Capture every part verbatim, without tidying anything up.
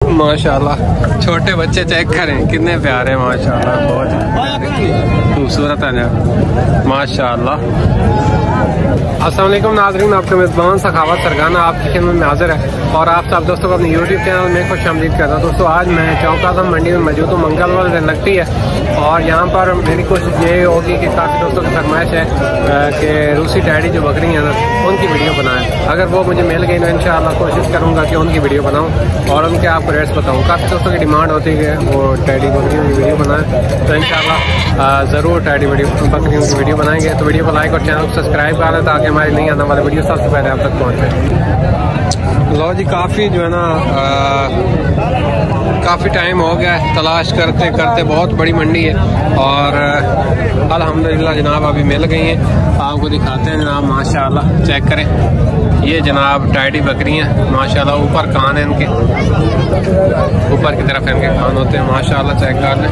माशाल्लाह छोटे बच्चे चेक करें कितने प्यारे माशाल्लाह, बहुत खूबसूरत है माशाल्लाह। अस्सलाम वालेकुम नाज़रीन, आपके मेज़बान सखावत सरगाना आपकी खिदमत में हाजिर है और आप सब दोस्तों को अपने यूट्यूब चैनल में खुश आमदीद करता हूँ। दोस्तों आज मैं चौक आज़म मंडी में मौजूद हूँ, मंगलवार लगती है और यहाँ पर मेरी कोशिश ये होगी कि काफ़ी दोस्तों की फरमाइश है कि रूसी डैडी जो बकरी हैं ना उनकी वीडियो बनाएं। अगर वो मुझे मिल गई तो इंशाअल्लाह कोशिश करूँगा कि उनकी वीडियो बनाऊँ और उनके आपको रेट्स बताऊँ। काफ़ी दोस्तों की डिमांड होती है कि वो डैडी बकरियों की वीडियो बनाएं, तो इंशाअल्लाह ज़रूर डैडी वीडियो बकरियों की वीडियो बनाएंगे। तो वीडियो को लाइक और चैनल को सब्सक्राइब कर लें ताकि हमारी नई आने वाली वीडियो सबसे पहले आप तक पहुँचे। लो जी, काफ़ी जो है ना काफ़ी टाइम हो गया है तलाश करते करते, बहुत बड़ी मंडी है और अल्हम्दुलिल्लाह जनाब अभी मिल गई हैं। आपको दिखाते हैं जनाब, माशाल्लाह चेक करें, ये जनाब टाइडी बकरियां माशाल्लाह, ऊपर कान है इनके, ऊपर की तरफ इनके कान होते हैं माशाल्लाह, चेक कर लें।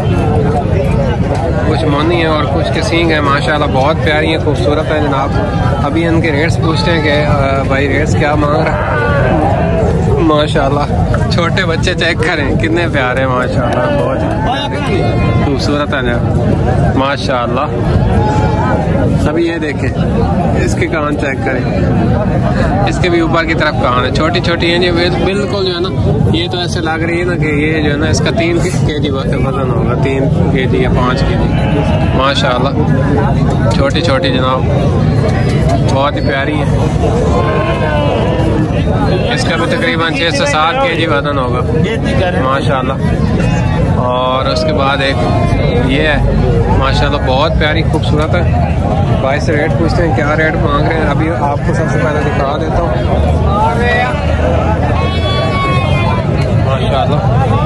कुछ मोनी है और कुछ के सींग है माशाल्लाह, बहुत प्यारी है, खूबसूरत है जनाब। अभी इनके रेट्स पूछते हैं कि भाई रेट्स क्या मांग रहा है। माशाल्लाह छोटे बच्चे चेक करें कितने प्यारे माशाल्लाह, बहुत खूबसूरत है माशाल्लाह। अभी ये देखें, इसके कान चेक करें, इसके भी ऊपर की तरफ कान है, छोटी छोटी है जी बिल्कुल जो है ना। ये तो ऐसे लग रही है ना कि ये जो है ना इसका तीन के जी वजन होगा, तीन के जी या पाँच के जी माशाल्लाह, छोटी छोटी जनाब, बहुत ही प्यारी है। इसका भी तकरीबन छः से सात के जी वजन होगा माशाल्लाह। और उसके बाद एक ये है माशाल्लाह, बहुत प्यारी खूबसूरत है। भाई से रेट पूछते हैं क्या रेट मांग रहे हैं, अभी आपको सबसे पहले दिखा देता हूँ माशाल्लाह।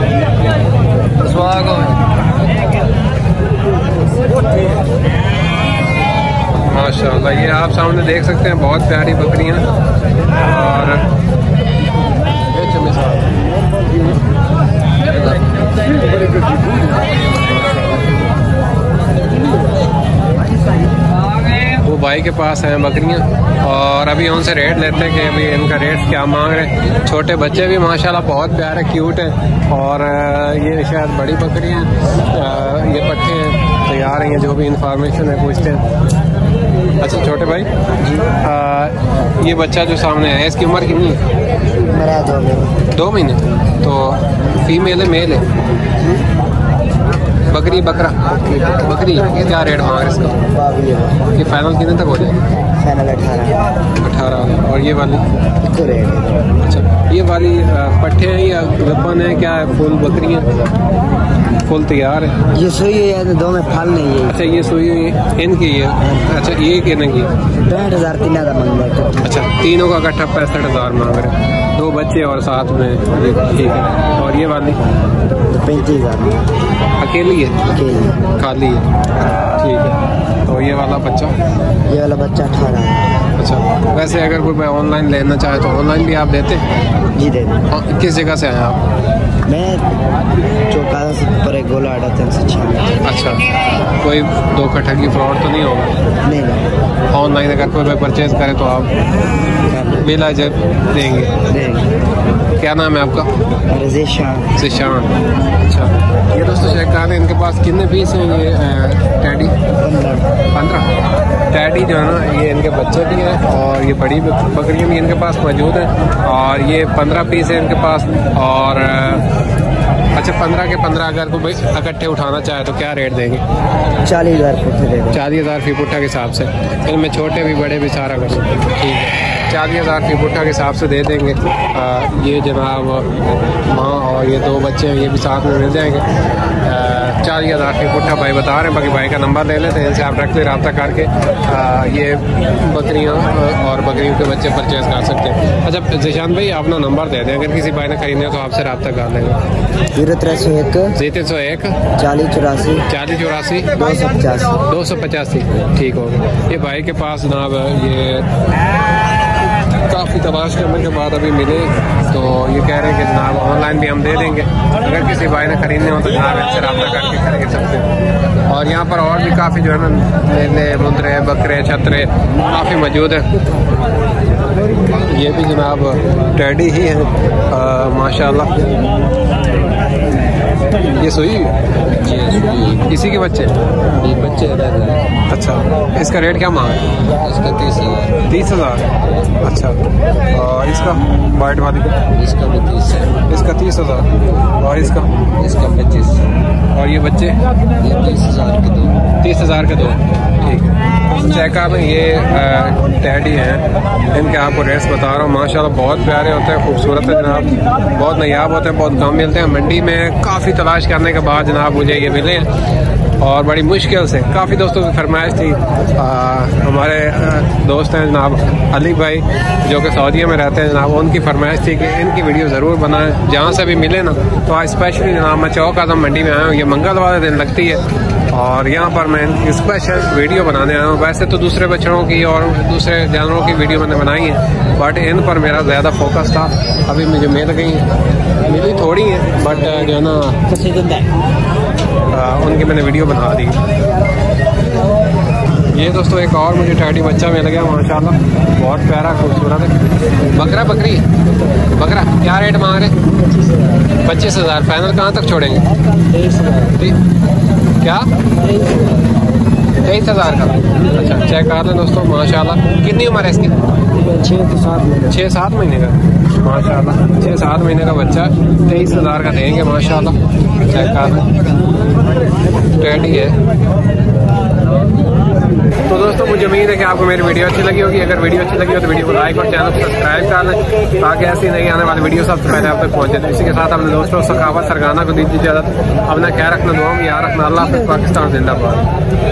माशाल्लाह ये आप सामने देख सकते हैं, बहुत प्यारी बकरियां और वो भाई के पास हैं बकरियां और अभी उनसे रेट लेते हैं कि अभी इनका रेट क्या मांग रहे हैं। छोटे बच्चे भी माशाल्लाह बहुत प्यारे क्यूट हैं और ये शायद बड़ी बकरियां, ये पट्टे हैं तैयार हैं, जो भी इंफॉर्मेशन है पूछते हैं। अच्छा छोटे भाई जी, आ, ये बच्चा जो सामने है इसकी उम्र कितनी है? मेरा दो महीने। दो महीने तो फीमेल है मेल है? बकरी बकरा बकरी क्या रेट मांग रहे इसका? ये फाइनल कितने तक हो जाएगा? फाइनल अठारह अठारह और ये वाली रेट? अच्छा ये वाली पट्टे हैं या गप्पन है, क्या है? फुल बकरी है, फुल तैयार है? ये सुई है, दो में फल नहीं है। अच्छा ये सुई इनकी है? अच्छा ये कितने की? पैंठ हजार तीन हजार मांग रहे। अच्छा तीनों का इकट्ठा पैंसठ हजार मांग रहे, दो बच्चे और साथ में, ठीक है। और ये वाली पैंतीस हजार अकेली है? अकेली खाली है, ठीक है। और ये वाला बच्चा? ये वाला बच्चा अठारह। अच्छा वैसे अगर कोई मैं ऑनलाइन लेना चाहे तो ऑनलाइन भी आप देते हैं? जी देते। किस जगह से आए आप? मैं चौका से पर एक गोला आड़ा तीन सौ छियानवे। अच्छा कोई धोखा ठगी फ्रॉड तो नहीं होगा? नहीं नहीं। ऑनलाइन अगर कोई मैं परचेज करे तो आप बिला जब देंगे? देंगे। क्या नाम है आपका? जिशान। जिशान। अच्छा ये दोस्तों चेक कर रहे हैं, इनके पास कितने पीस हैं ये टैडी? पंद्रह टैडी जो है ना, ये इनके बच्चे भी हैं और ये बड़ी बकरियाँ भी इनके पास मौजूद हैं और ये पंद्रह पीस है इनके पास। और अच्छा पंद्रह के पंद्रह अगर कोई इकट्ठे उठाना चाहे तो क्या रेट देंगे? चालीस हजार फुट चालीस हजार फी पुट्ठा के हिसाब से, इनमें छोटे भी बड़े भी सारा कुछ, ठीक है। चालीस हजार फी पुट्ठा के हिसाब से दे देंगे। आ, ये जनाब माँ और ये दो बच्चे हैं, ये भी साथ में मिल जाएंगे। चालीस हज़ार फी पुट्ठा भाई बता रहे हैं, बाकी भाई का नंबर ले लेते हैं, इनसे आप डायरेक्टली रब्ता करके आ, ये बकरियाँ और बकरियों के बच्चे परचेज कर सकते हैं। अच्छा जिशान भाई अपना नंबर दे दें, अगर किसी भाई ने खरीदने तो आपसे रब्ता कर लेंगे। जीरो तीन सौ एक तीन सौ एक चालीस चौरासी चालीस चौरासी दो सौ पचासी दो सौ पचासी ठीक होगा। ये भाई के पास जनाब ये काफ़ी तलाश करने के बाद अभी मिले तो ये कह रहे हैं कि जनाब ऑनलाइन भी हम दे देंगे, अगर किसी भाई ने खरीदने हो तो जनाब इनसे रब्ता करके खरीद सकते हैं। और यहाँ पर और भी काफ़ी जो है ना मेले, मुंदरे, बकरे, छतरे काफ़ी मौजूद है। ये भी जनाब टेडी ही है माशाल्लाह। ये सुई ये सुई इसी के बच्चे ये बच्चे अच्छा, इसका रेट क्या मांगा? इसका तीस हज़ार तीस हज़ार अच्छा। और इसका वाइट वाली इसका भी तीस है, इसका तीस हज़ार और इसका इसका पच्चीस। और ये बच्चे ये तीस हज़ार के दो तीस हज़ार के दो। ठीक है, चेक आप ये टैडी हैं, इनके आपको रेट्स बता रहा हूँ। माशाल्लाह बहुत प्यारे होते हैं, खूबसूरत है जनाब, बहुत नायाब होते हैं, बहुत कम मिलते हैं। मंडी में काफ़ी तलाश करने के बाद जनाब मुझे ये मिले हैं और बड़ी मुश्किल से। काफ़ी दोस्तों की फरमाइश थी, आ, हमारे दोस्त हैं जनाब अली भाई जो कि सऊदीया में रहते हैं जनाब, उनकी फरमाइश थी कि इनकी वीडियो ज़रूर बनाएं जहाँ से भी मिले ना। तो आज स्पेशली जनाब मैं चौक आज़म मंडी में आया हूँ, ये मंगल वाले दिन लगती है और यहाँ पर मैं इनकी स्पेशल वीडियो बनाने आया हूँ। वैसे तो दूसरे बच्चों की और दूसरे जानवरों की वीडियो मैंने बनाई है, बट इन पर मेरा ज़्यादा फोकस था। अभी मुझे मिल गई मिली थोड़ी है, बट जो है ना आ, उनकी मैंने वीडियो बना दी। ये दोस्तों एक और मुझे टैडी बच्चा मिल गया माशाल्लाह, बहुत प्यारा खूबसूरत है। बकरा बकरी बकरा क्या रेट मांग रहे? पच्चीस हज़ार फाइनल कहाँ तक छोड़ेंगे? क्या तेईस हज़ार का? अच्छा, चेक कर लें दोस्तों माशाल्लाह। कितनी उम्र है इसकी? छः से सात महीने छः सात महीने का माशाल्लाह, छः सात महीने का बच्चा तेईस हज़ार का देंगे माशाल्लाह। चेक कर लें, टैडी है। तो दोस्तों मुझे उम्मीद है कि आपको मेरी वीडियो अच्छी लगी होगी। अगर वीडियो अच्छी लगी हो तो वीडियो को लाइक और चैनल को सब्सक्राइब कर लें ताकि ऐसी नई आने वाली वीडियो सबसे पहले आप तक पहुंचे। तो इसी के साथ अपने दोस्तों सखावत सरगाना को दीजिए इजाजत। अपना ख्याल रखना, दुआ में याद रखना। अल्लाह हाफ़िज़। पाकिस्तान जिंदाबाद।